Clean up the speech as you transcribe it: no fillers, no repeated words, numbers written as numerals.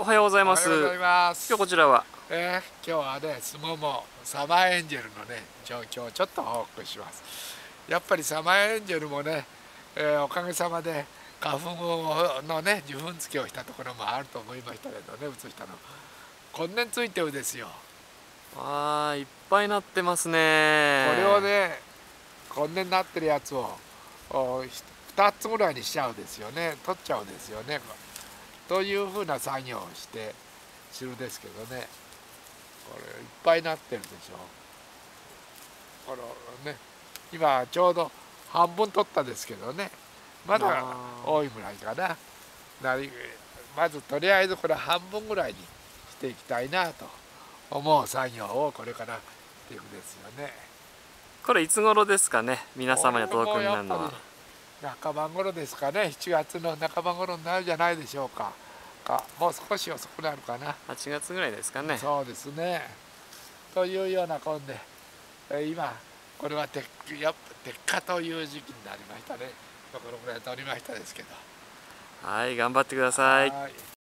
おはようございます。 おはようございます。 今日こちらは、 今日はね、スモモサマーエンジェルのね、状況をちょっと報告します。やっぱりサマーエンジェルもね、おかげさまで花粉のね、受粉付けをしたところもあると思いましたけどね、移したの。今年ついてるですよ。 いっぱいなってますこね。 れをね、今年なってるやつを2つぐらいにしちゃうですよね、取っちゃうですよね。というふうな作業をしてするですけどね、これいっぱいになってるでしょ。このね、今ちょうど半分取ったですけどね、まだ多いぐらいかな。まずとりあえずこれ半分ぐらいにしていきたいなと思う作業をこれからしていくですよね。 これいつ頃ですかね、皆様に届くようになるのは。 半ば頃ですかね、7月の半ば頃になるんじゃないでしょうか。もう少し遅くなるかな。 8月ぐらいですかね。 そうですね。というようなこんで、今これはやっぱ摘果という時期になりましたね。このぐらい取りましたですけど。 はい、頑張ってください。 はい。